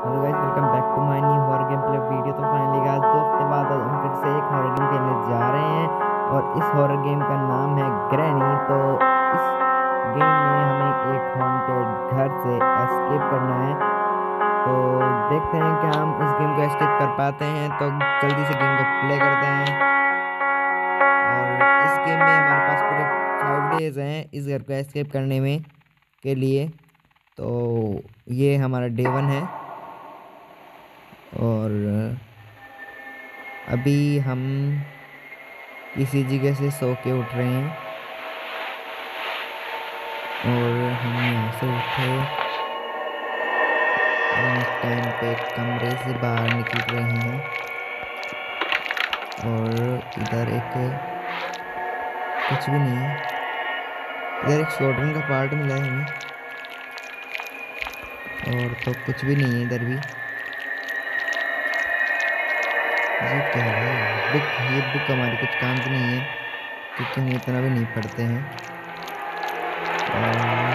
Hello guys, welcome back to my new horror game play video. तो finally guys 2 हफ्ते बाद आज हम फिर से एक हॉरर गेम खेलने जा रहे हैं और इस हॉरर गेम का नाम है ग्रैनी। तो इस गेम में हमें एक हॉन्टेड घर से एस्केप करना है। तो देखते हैं कि हम इस गेम को एस्केप कर पाते हैं। तो जल्दी से गेम को प्ले करते हैं। और इस गेम में हमारे पास पूरे 5 डेज हैं इस घर को एस्केप करने में के लिए। तो ये हमारा डे 1 है और अभी हम किसी जगह से सो के उठ रहे हैं और हम यहाँ से उठे और इस टाइम पे कमरे से बाहर निकल रहे हैं और इधर एक कुछ भी नहीं है। इधर एक शॉटगन का पार्ट मिला है हमें और तो कुछ भी नहीं है इधर भी। ये क्या है? बुक। ये बुक हमारी कुछ काम की नहीं है क्योंकि हम इतना भी नहीं पढ़ते हैं। और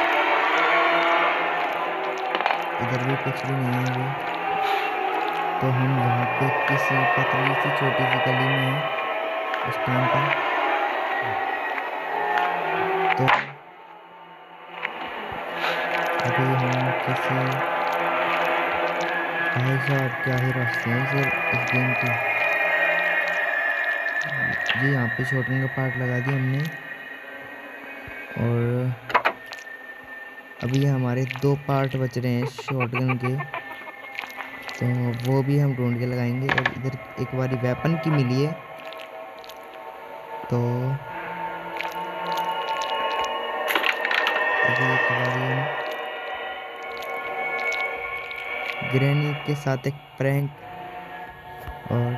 इधर भी कुछ भी नहीं है अभी। तो हम यहाँ पे किसी पतली सी छोटी सी गली में हैं इस टाइम पर। तो अभी हम किसी भाई साहब क्या ही रास्ते हैं सर इस गेम की। जी यहाँ पे शॉटगन का पार्ट लगा दिया हमने और अभी हमारे 2 पार्ट बच रहे हैं शॉटगन के। तो वो भी हम ढूंढ के लगाएंगे। और इधर एक बारी वेपन की मिली है तो अभी एक बारी हम ग्रैनी के साथ एक प्रैंक। और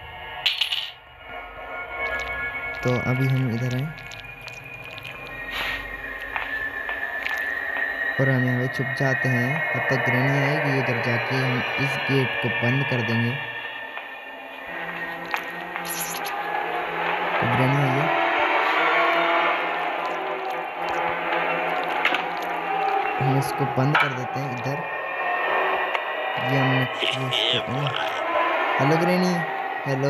तो अभी हम इधर आए और हम यहाँ पे छुप जाते हैं। तब तक ग्रैनी आएगी, उधर जाके हम इस गेट को बंद कर देंगे। तो ग्रैनी आइए। हम इसको बंद कर देते हैं इधर। ये हमने हेलो ग्रैनी। हेलो।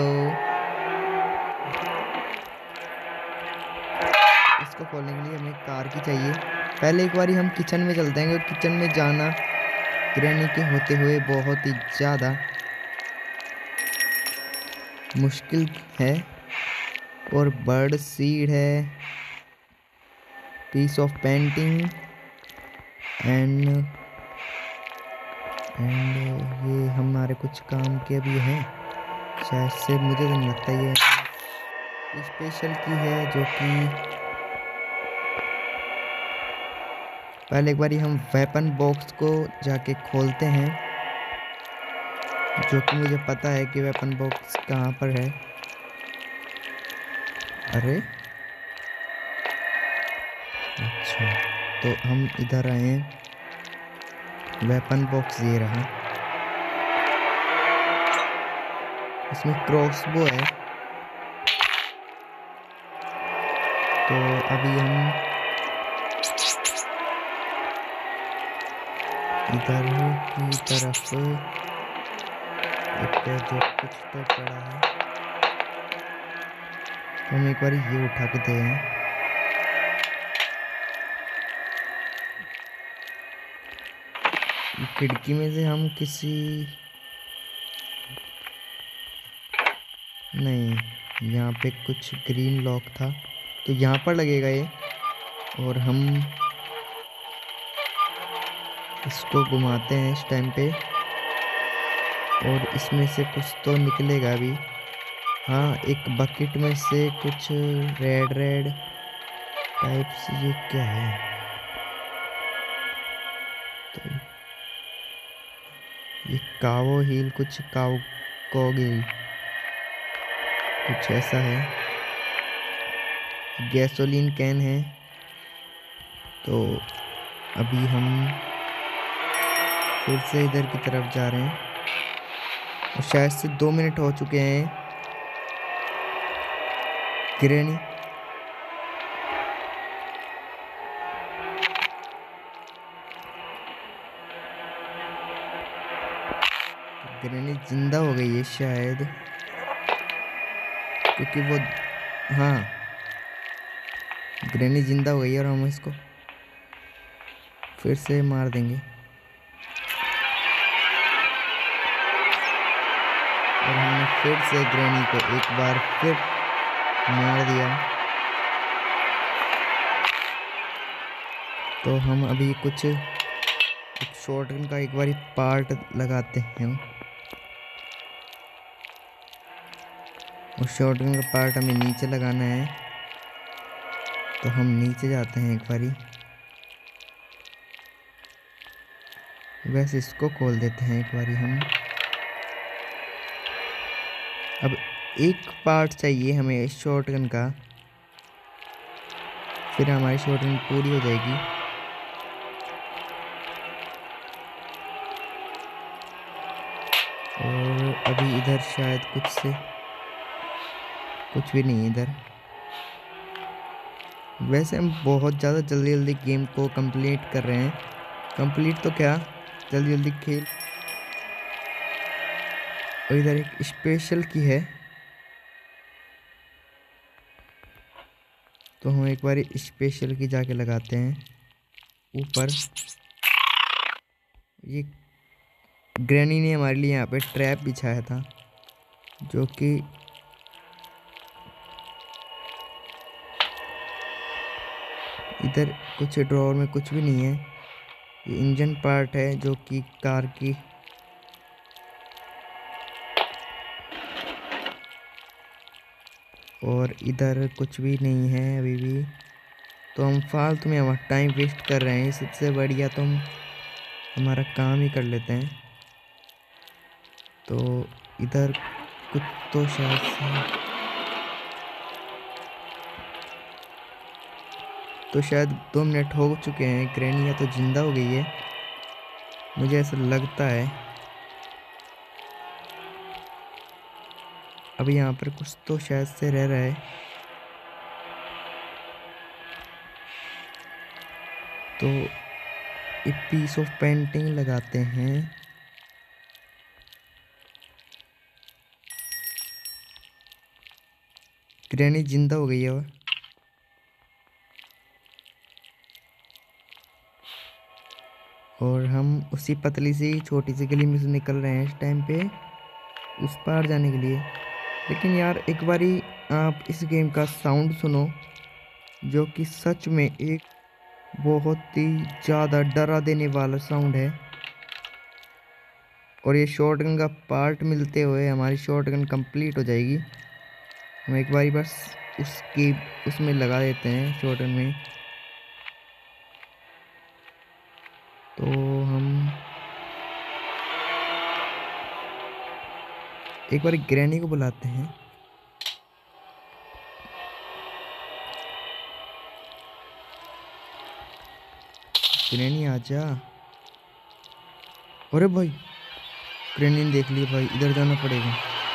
इसको खोलने के लिए हमें कार की चाहिए। पहले एक बारी हम किचन में चलते हैं क्योंकि किचन में जाना ग्रैनी के होते हुए बहुत ही ज़्यादा मुश्किल है। और बर्ड सीड है, पीस ऑफ पेंटिंग एंड ये हमारे कुछ काम के भी हैं शायद से। मुझे तो नहीं लगता ये स्पेशल की है जो कि पहले एक बारी हम वेपन बॉक्स को जाके खोलते हैं जो कि मुझे पता है कि वेपन बॉक्स कहाँ पर है। अरे अच्छा, तो हम इधर आए हैं। वेपन बॉक्स ये रहा। इसमें क्रॉसबो है। तो अभी हम इधर की तरफ एक जो कुछ तो पड़ा है तो हम एक बार ये उठा के दे हैं। खिड़की में से हम किसी नहीं, यहाँ पे कुछ ग्रीन लॉक था तो यहाँ पर लगेगा ये। और हम इसको घुमाते हैं इस टाइम पे और इसमें से कुछ तो निकलेगा अभी। हाँ, एक बकेट में से कुछ रेड रेड टाइप्स। ये क्या है? तो ये कावो हील, कुछ काव कोगिल कुछ ऐसा है। गैसोलीन कैन है। तो अभी हम फिर से इधर की तरफ जा रहे हैं और शायद से 2 मिनट हो चुके हैं। ग्रैनी ग्रैनी जिंदा हो गई है शायद, क्योंकि वो, हाँ ग्रैनी जिंदा हो गई है और हम इसको फिर से मार देंगे। और हमने फिर से ग्रैनी को एक बार फिर मार दिया। तो हम अभी कुछ शॉटगन का एक बार पार्ट लगाते हैं, और शॉटगन का पार्ट हमें नीचे लगाना है। तो हम नीचे जाते हैं एक बारी, वैसे इसको खोल देते हैं एक बारी हम। अब एक पार्ट चाहिए हमें शॉटगन का, फिर हमारी शॉटगन पूरी हो जाएगी। और अभी इधर शायद कुछ भी नहीं इधर। वैसे हम बहुत ज़्यादा जल्दी जल्दी गेम को कंप्लीट कर रहे हैं। कंप्लीट तो क्या, जल्दी जल्दी खेल। और इधर एक स्पेशल की है, तो हम एक बार स्पेशल की जाके लगाते हैं ऊपर। ये ग्रैनी ने हमारे लिए यहाँ पे ट्रैप बिछाया था, जो कि इधर कुछ ड्रॉअर में कुछ भी नहीं है। ये इंजन पार्ट है जो कि कार की। और इधर कुछ भी नहीं है अभी भी, तो हम फालतू में हमारा टाइम वेस्ट कर रहे हैं। सबसे बढ़िया तो हम हमारा काम ही कर लेते हैं। तो इधर कुछ तो शायद 2 मिनट हो चुके हैं। ग्रैनी या तो जिंदा हो गई है, मुझे ऐसा लगता है। अभी यहाँ पर कुछ तो शायद से रह रहा है। तो एक पीस ऑफ पेंटिंग लगाते हैं। ग्रैनी जिंदा हो गई है। और हम उसी पतली सी छोटी सी गली में से निकल रहे हैं इस टाइम पे, उस पार जाने के लिए। लेकिन यार एक बारी आप इस गेम का साउंड सुनो, जो कि सच में एक बहुत ही ज़्यादा डरा देने वाला साउंड है। और ये शॉटगन का पार्ट मिलते हुए हमारी शॉटगन कंप्लीट हो जाएगी। हम एक बारी बस उसमें लगा देते हैं शॉटगन में। तो हम एक बार ग्रैनी को बुलाते हैं। ग्रैनी आजा। अरे भाई ग्रैनी ने देख लिया भाई, इधर जाना पड़ेगा।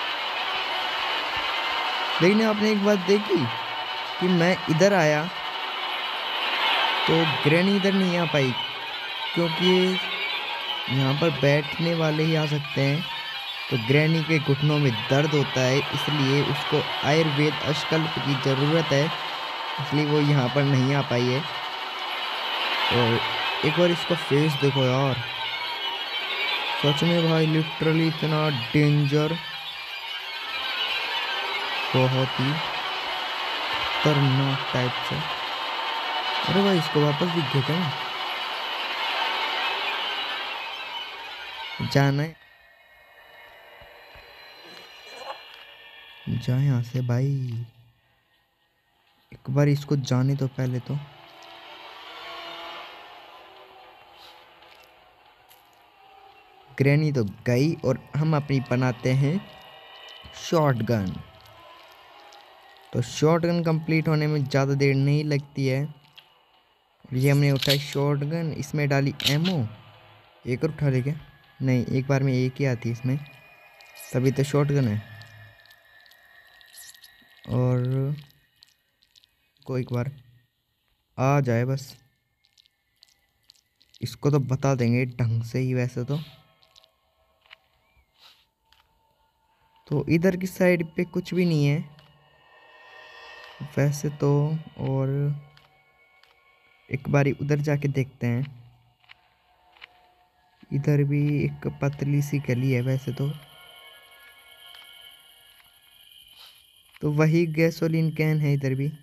लेकिन आपने एक बात देखी कि मैं इधर आया तो ग्रैनी इधर नहीं आ पाई, क्योंकि यहाँ पर बैठने वाले ही आ सकते हैं। तो ग्रैनी के घुटनों में दर्द होता है, इसलिए उसको आयुर्वेद अष्टकल्प की ज़रूरत है, इसलिए वो यहाँ पर नहीं आ पाई है। और एक बार इसका फेस देखो यार, सच में भाई लिटरली इतना डेंजर, बहुत ही खतरनाक टाइप से। अरे भाई इसको वापस दिख गया क्या? जाना है, जा यहाँ से भाई। एक बार इसको जाने तो पहले तो। ग्रैनी तो गई और हम अपनी बनाते हैं शॉटगन। तो शॉटगन कंप्लीट होने में ज़्यादा देर नहीं लगती है। ये हमने उठाई शॉटगन, इसमें डाली एमो। एक और उठा ले क्या? नहीं, एक बार में एक ही आती है इसमें, तभी तो शॉटगन है। और को एक बार आ जाए बस, इसको तो बता देंगे ढंग से ही वैसे तो। तो इधर की साइड पे कुछ भी नहीं है वैसे तो। और एक बारी उधर जाके देखते हैं। इधर भी एक पतली सी गली है वैसे तो वही गैसोलीन कैन है इधर भी।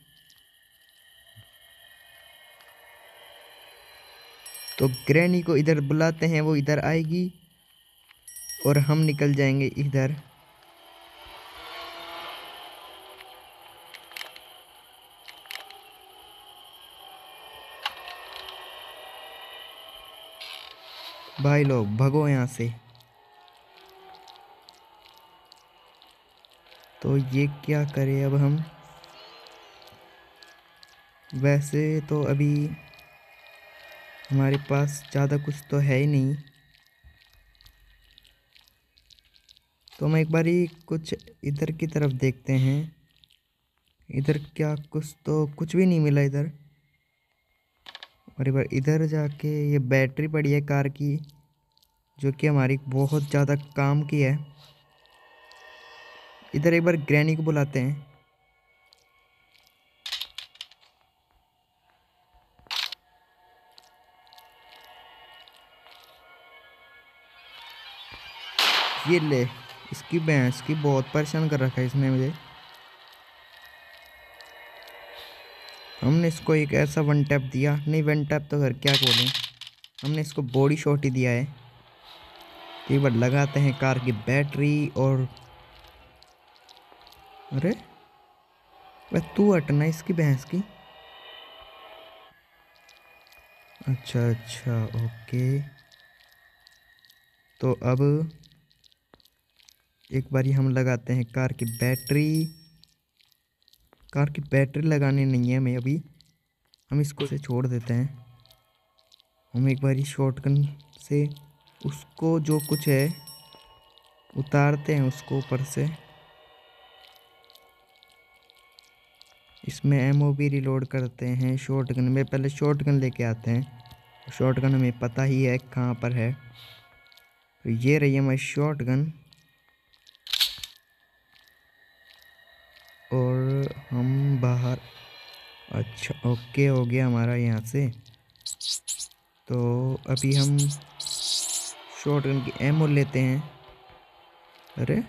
तो ग्रैनी को इधर बुलाते हैं, वो इधर आएगी और हम निकल जाएंगे इधर। भाई लोग भगो यहाँ से। तो ये क्या करें अब हम। वैसे तो अभी हमारे पास ज़्यादा कुछ तो है ही नहीं, तो हम एक बारी कुछ इधर की तरफ देखते हैं। इधर क्या कुछ तो कुछ भी नहीं मिला इधर। और एक बार इधर जाके ये बैटरी पड़ी है कार की, जो कि हमारी बहुत ज़्यादा काम की है। इधर एक बार ग्रैनी को बुलाते हैं। ये ले, इसकी भैंस की बहुत परेशान कर रखा है इसने मुझे। हमने इसको एक ऐसा वन टैप दिया, नहीं वन टैप तो घर क्या बोलें, हमने इसको बॉडी शॉट ही दिया है। तो एक बार लगाते हैं कार की बैटरी। और अरे वह तू हटना इसकी भैंस की। अच्छा अच्छा ओके। तो अब एक बारी हम लगाते हैं कार की बैटरी। कार की बैटरी लगानी नहीं है हमें अभी, हम इसको से छोड़ देते हैं। हम एक बारी शॉटगन से उसको जो कुछ है उतारते हैं उसको ऊपर से। इसमें एमओ भी रिलोड करते हैं शॉटगन में। पहले शॉटगन लेके आते हैं, शॉटगन हमें पता ही है कहाँ पर है। तो ये रही हमारी शॉटगन। और हम बाहर, अच्छा ओके हो गया हमारा यहाँ से। तो अभी हम शॉटगन की एमओ लेते हैं। अरे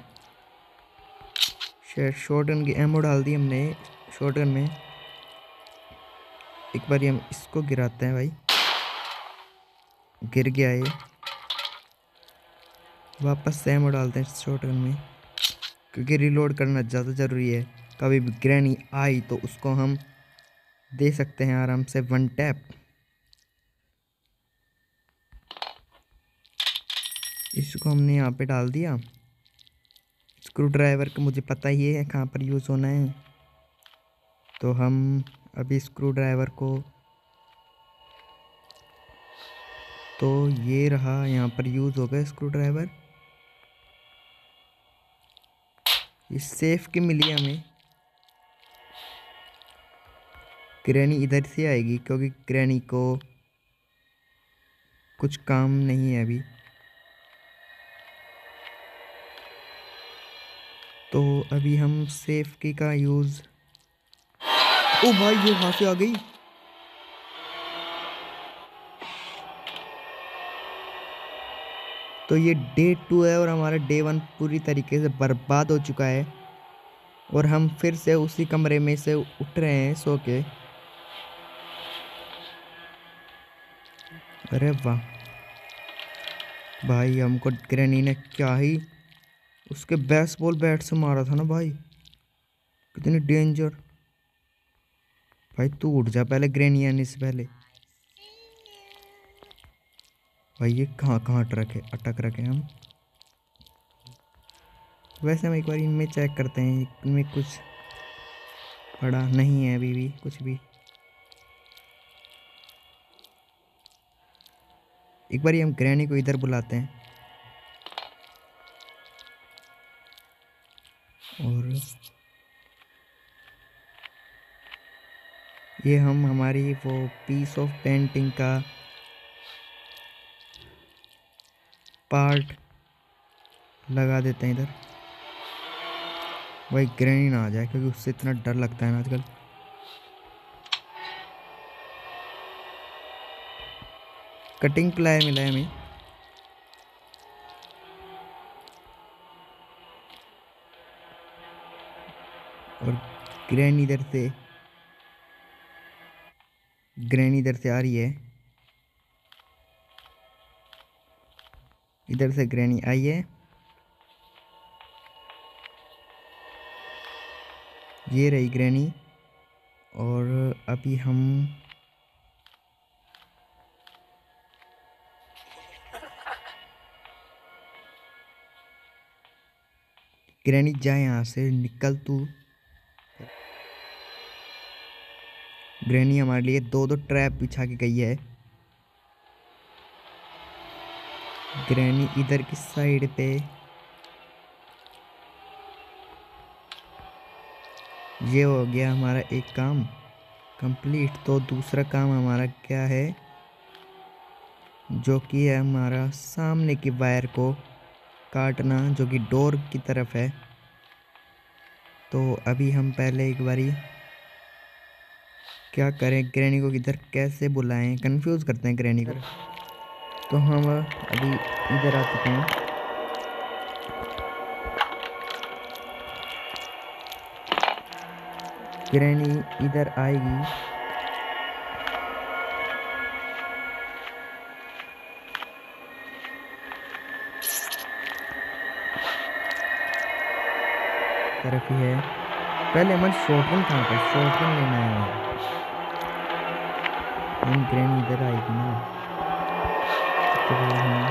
शायद शॉटगन की एमओ डाल दी हमने शॉटगन में। एक बार हम इसको गिराते हैं भाई, गिर गया ये। वापस से एमओ डालते हैं शॉटगन में, क्योंकि रिलोड करना ज़्यादा ज़रूरी है। कभी भी ग्रैनी आई तो उसको हम दे सकते हैं आराम से वन टैप। इसको हमने यहाँ पे डाल दिया। स्क्रू ड्राइवर का मुझे पता ही है कहाँ पर यूज़ होना है। तो हम अभी स्क्रू ड्राइवर को, तो ये रहा यहाँ पर यूज़ हो गया स्क्रू ड्राइवर। ये सेफ की मिली हमें। ग्रैनी इधर से आएगी क्योंकि ग्रैनी को कुछ काम नहीं है अभी। तो अभी हम सेफ की का यूज़, ओ भाई ये वहाँ से आ गई। तो ये डे 2 है और हमारा डे 1 पूरी तरीके से बर्बाद हो चुका है। और हम फिर से उसी कमरे में से उठ रहे हैं सो के। अरे वाह भाई, हमको ग्रैनी ने क्या ही उसके बेसबॉल बैट से मारा था ना भाई, कितनी डेंजर। भाई तू उठ जा पहले ग्रैनी आने से पहले। भाई ये कहाँ कहाँ अटक रखे हम। वैसे हम एक बार इनमें चेक करते हैं, इनमें कुछ पड़ा नहीं है अभी भी कुछ भी। एक बार हम ग्रैनी को इधर बुलाते हैं। और ये हम हमारी वो पीस ऑफ पेंटिंग का पार्ट लगा देते हैं इधर। भाई ग्रैनी ना आ जाए, क्योंकि उससे इतना डर लगता है ना आजकल। कटिंग प्लाई मिला है हमें। और ग्रैनी इधर से आ रही है। इधर से ग्रैनी आई है। ये रही ग्रैनी। और अभी हम ग्रैनी जाए यहाँ से, निकल तू। ग्रैनी हमारे लिए दो ट्रैप बिछा के गई है। ग्रैनी इधर की साइड पे। ये हो गया हमारा एक काम कंप्लीट। तो दूसरा काम हमारा क्या है, जो कि है हमारा सामने की वायर को काटना, जो कि डोर की तरफ है। तो अभी हम पहले एक बारी क्या करें, ग्रैनी को किधर कैसे बुलाएं, कंफ्यूज करते हैं ग्रैनी को। तो हम अभी इधर आ चुके हैं। ग्रैनी इधर आएगी। तरफ ही है। पहले हमारी शॉटगन कहाँ पे, शॉटगन लेना है हमें। ग्रैनी इधर आएगी ना, तो हम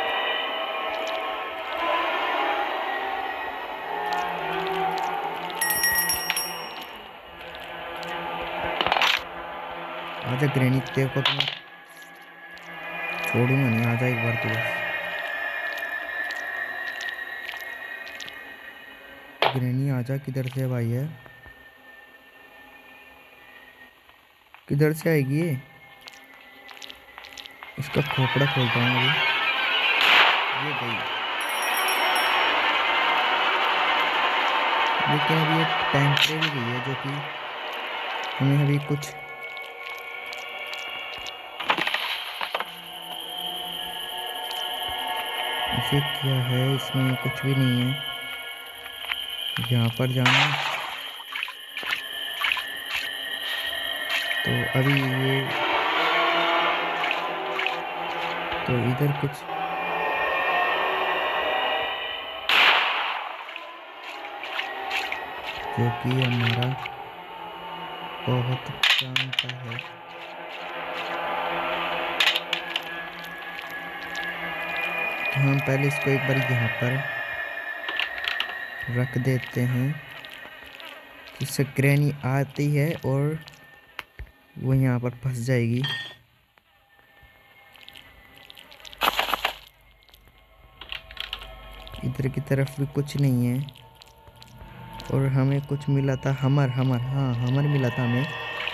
आजा ग्रैनी, तेरे को तो मैं छोड़ूंगा नहीं, आजा एक बार तो बस। ग्रैनी आजा, किधर से भाई है, किधर से आएगी ये। इसका खोपड़ा खोलता हूँ अभी। ये गई, लेकिन अभी एक टेम्परेरी गई है, जो कि हमें अभी कुछ इसे क्या है, इसमें कुछ भी नहीं है। यहाँ पर जाना, तो अभी ये तो इधर कुछ जो कि हमारा बहुत काम का है। तो हम पहले इसको एक बार यहाँ पर रख देते हैं, जिससे ग्रैनी आती है और वो यहाँ पर फंस जाएगी। इधर की तरफ भी कुछ नहीं है। और हमें कुछ मिला था, हमर हाँ हमर मिला था हमें।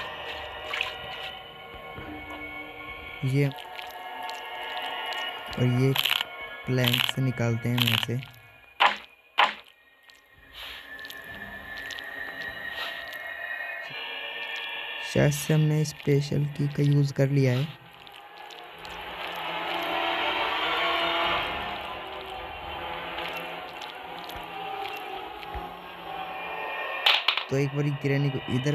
ये और ये प्लैंक से निकालते हैं यहाँ से। शायद से हमने स्पेशल की का यूज़ कर लिया है। तो एक बारी ग्रैनी को इधर,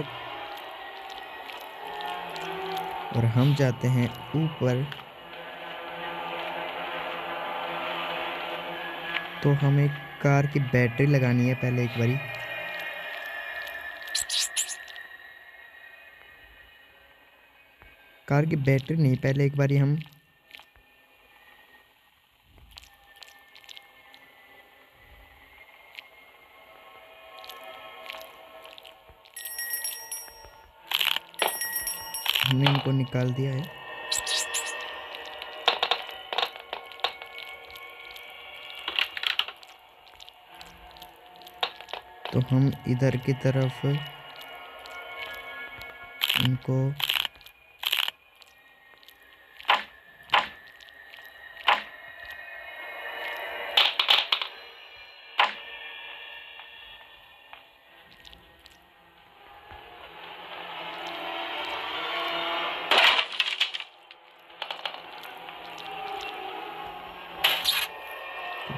और हम जाते हैं ऊपर। तो हमें कार की बैटरी लगानी है पहले एक बारी। कार की बैटरी नहीं, पहले एक बारी हम हमने इनको निकाल दिया है। तो हम इधर की तरफ इनको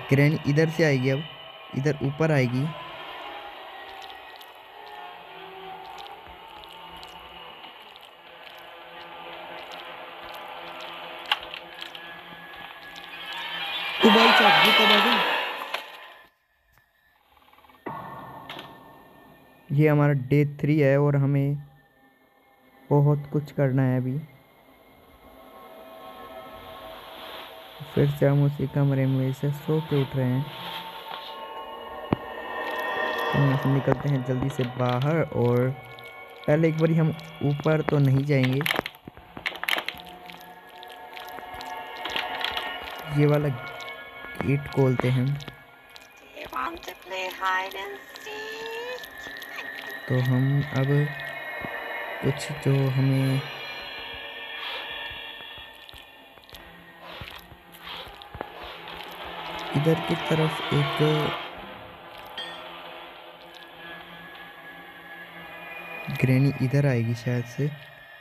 ग्रैनी इधर से आएगी, अब इधर ऊपर आएगी। तो भाई साहब ये कब आ गई? ये हमारा डे 3 है और हमें बहुत कुछ करना है अभी। फिर से हम उसी कमरे में से सो के उठ रहे हैं। तो हम से निकलते हैं जल्दी से बाहर, और पहले एक बार हम ऊपर तो नहीं जाएंगे। ये वाला गेट खोलते हैं। तो हम अब कुछ जो हमें इधर की तरफ एक ग्रैनी इधर आएगी शायद से।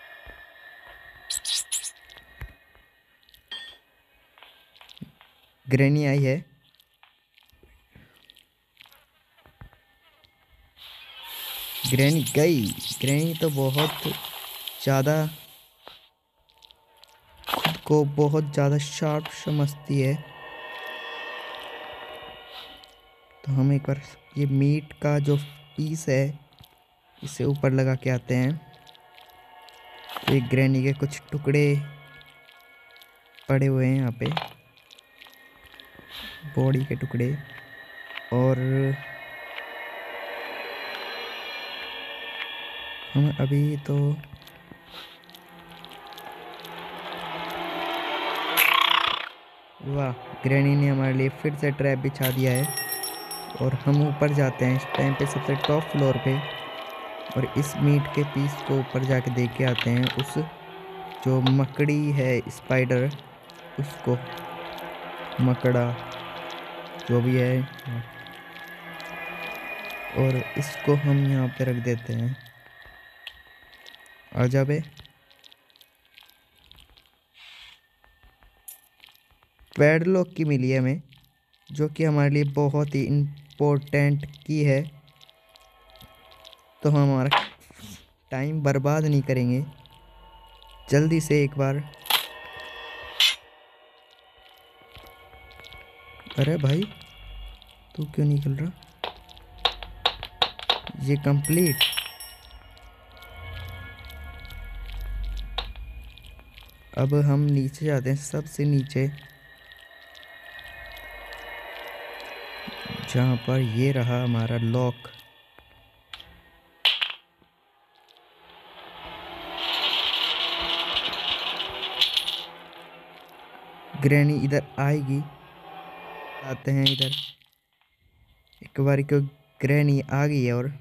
ग्रैनी आई है। ग्रैनी गई। ग्रैनी तो बहुत ज़्यादा खुद को बहुत ज़्यादा शार्प समझती है। तो हम एक बार ये मीट का जो पीस है इसे ऊपर लगा के आते हैं। तो एक ग्रैनी के कुछ टुकड़े पड़े हुए हैं यहाँ पे, बॉडी के टुकड़े। और हम अभी तो वाह, ग्रैनी ने हमारे लिए फिर से ट्रैप बिछा दिया है। और हम ऊपर जाते हैं इस टाइम पे सबसे टॉप फ्लोर पे, और इस मीट के पीस को ऊपर जाके देख के आते हैं। उस जो मकड़ी है, स्पाइडर, उसको, मकड़ा जो भी है, और इसको हम यहाँ पे रख देते हैं। आ जा बे। पैडलॉक की मिली है हमें, जो कि हमारे लिए बहुत ही इम्पोर्टेंट की है। तो हम हमारा टाइम बर्बाद नहीं करेंगे, जल्दी से एक बार। अरे भाई तू क्यों निकल रहा? ये कंप्लीट। अब हम नीचे जाते हैं, सबसे नीचे, जहाँ पर ये रहा हमारा लॉक। ग्रैनी इधर आएगी। आते हैं इधर, एक बार को ग्रैनी आ गई है। और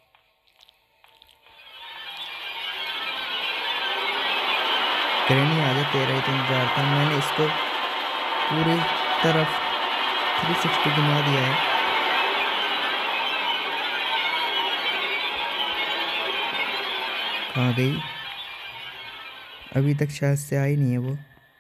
ग्रैनी आ जा, तेरा तो इंतजार था। मैंने इसको पूरी तरफ 360 घुमा दिया है। कहाँ गई? अभी तक शायद से आई नहीं है वो।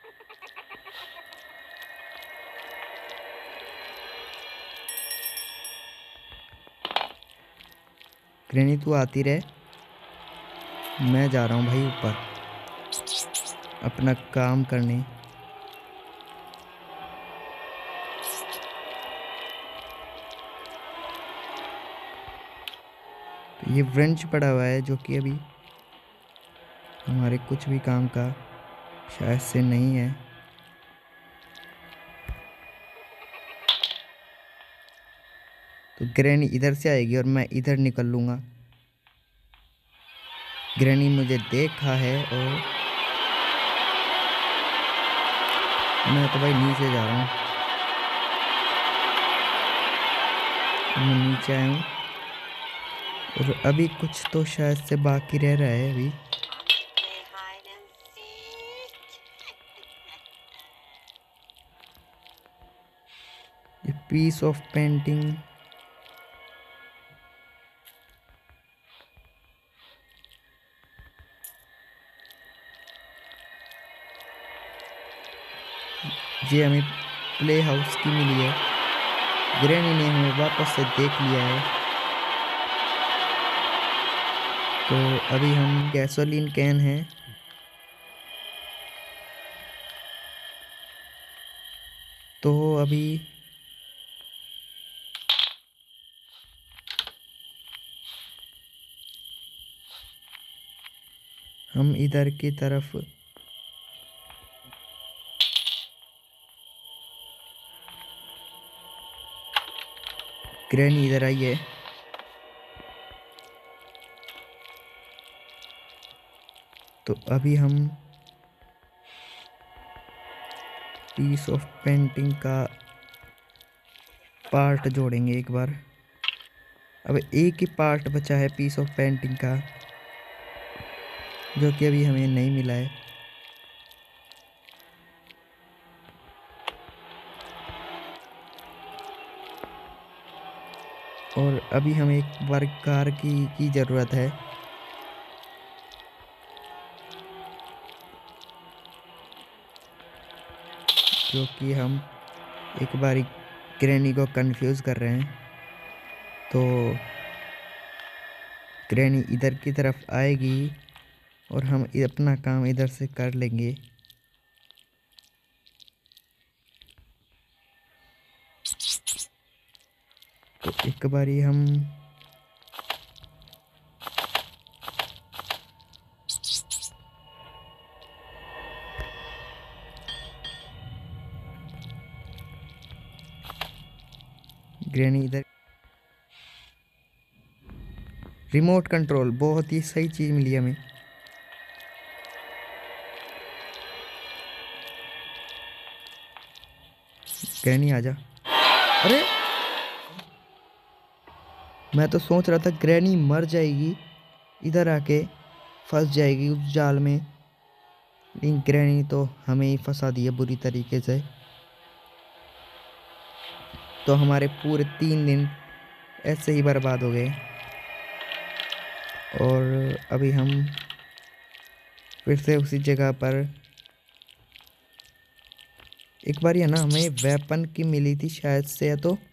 ग्रैनी तू आती रहे, मैं जा रहा हूँ भाई ऊपर अपना काम करने। तो ये व्रेंच पड़ा हुआ है, जो कि अभी हमारे कुछ भी काम का शायद से नहीं है। तो ग्रैनी इधर से आएगी और मैं इधर निकल लूँगा। ग्रैनी मुझे देखा है और मैं तो भाई नीचे जा रहा हूँ। मैं नीचे आया हूँ और अभी कुछ तो शायद से बाकी रह रहा है अभी। ये पीस ऑफ पेंटिंग, ये हमें प्ले हाउस की मिली है। ग्रैनी ने हमें वापस से देख लिया है। तो अभी हम गैसोलीन कैन है, तो अभी हम इधर की तरफ ग्रैनी इधर आई है। तो अभी हम पीस ऑफ पेंटिंग का पार्ट जोड़ेंगे एक बार। अब एक ही पार्ट बचा है पीस ऑफ पेंटिंग का, जो कि अभी हमें नहीं मिला है। और अभी हमें एक वर्ककार की ज़रूरत है। क्योंकि हम एक बारी ग्रैनी को कंफ्यूज कर रहे हैं। तो ग्रैनी इधर की तरफ आएगी और हम अपना काम इधर से कर लेंगे। तो एक बारी हम ग्रैनी इधर रिमोट कंट्रोल बहुत ही सही चीज़ मिली हमें। ग्रैनी आजा। अरे मैं तो सोच रहा था ग्रैनी मर जाएगी, इधर आके फंस जाएगी उस जाल में, लेकिन ग्रैनी तो हमें ही फंसा दिया बुरी तरीके से। तो हमारे पूरे 3 दिन ऐसे ही बर्बाद हो गए। और अभी हम फिर से उसी जगह पर एक बार है ना, हमें वेपन की मिली थी शायद से, है तो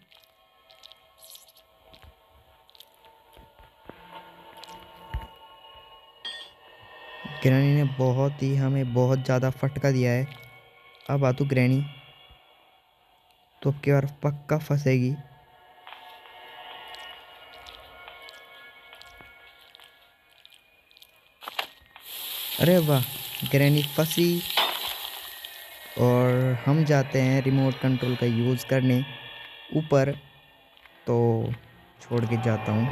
ग्रैनी ने हमें बहुत ज़्यादा फटका दिया है। अब आ तू ग्रैनी, तो अब की बार पक्का फंसेगी। अरे वाह, ग्रैनी फंसी। और हम जाते हैं रिमोट कंट्रोल का यूज़ करने ऊपर, तो छोड़ के जाता हूँ।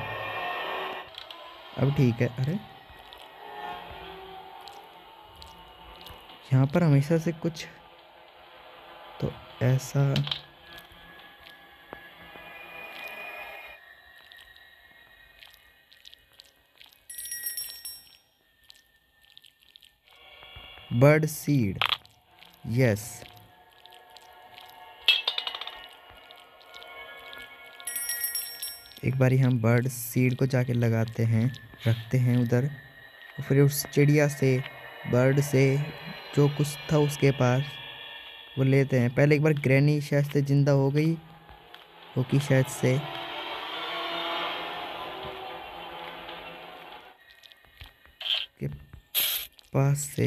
अब ठीक है। अरे यहाँ पर हमेशा से कुछ तो ऐसा बर्ड सीड, यस। एक बारी हम बर्ड सीड को जाके लगाते हैं, रखते हैं उधर, और फिर उस चिड़िया से, बर्ड से जो कुछ था उसके पास वो लेते हैं। पहले एक बार ग्रैनी शायद से जिंदा हो गई होगी शायद से। के पास से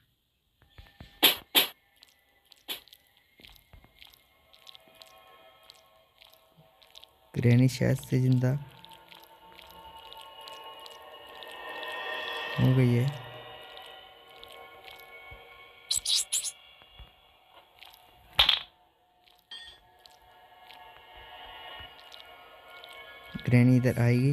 ग्रैनी शायद से जिंदा हो गई है। ग्रैनी इधर आएगी,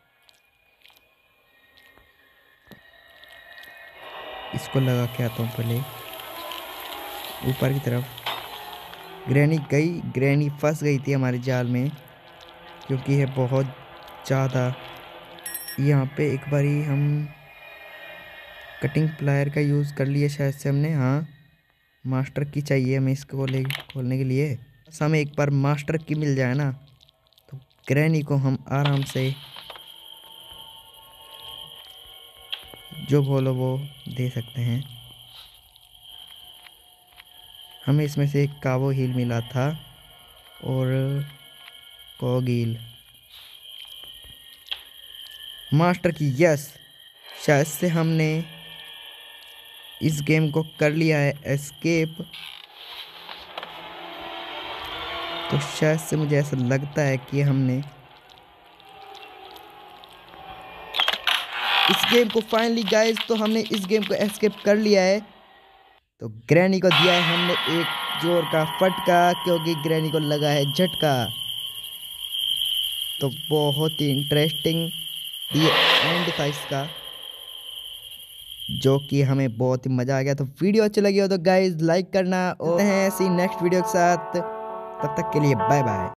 इसको लगा के आता हूँ पहले ऊपर की तरफ। ग्रैनी गई, ग्रैनी फंस गई थी हमारे जाल में, क्योंकि है बहुत ज़्यादा। यहाँ पे एक बारी हम कटिंग प्लायर का यूज़ कर लिया शायद से हमने। हाँ, मास्टर की चाहिए हमें इसको खोलने के लिए। बस हमें एक बार मास्टर की मिल जाए ना, तो ग्रैनी को हम आराम से जो बोलो वो दे सकते हैं। हमें इसमें से एक कावो हील मिला था, और कोगिल मास्टर की, यस। शायद से हमने इस गेम को कर लिया है एस्केप। तो शायद से मुझे ऐसा लगता है कि हमने इस गेम को फाइनली गाइस, तो हमने इस गेम को एस्केप कर लिया है। तो ग्रैनी को दिया है हमने एक जोर का फटका, क्योंकि ग्रैनी को लगा है झटका। तो बहुत ही इंटरेस्टिंग ये एंड था इसका, जो कि हमें बहुत ही मज़ा आ गया। तो वीडियो अच्छी लगी हो तो गाइस लाइक करना, और हैं ऐसी नेक्स्ट वीडियो के साथ। तब तक के लिए बाय बाय।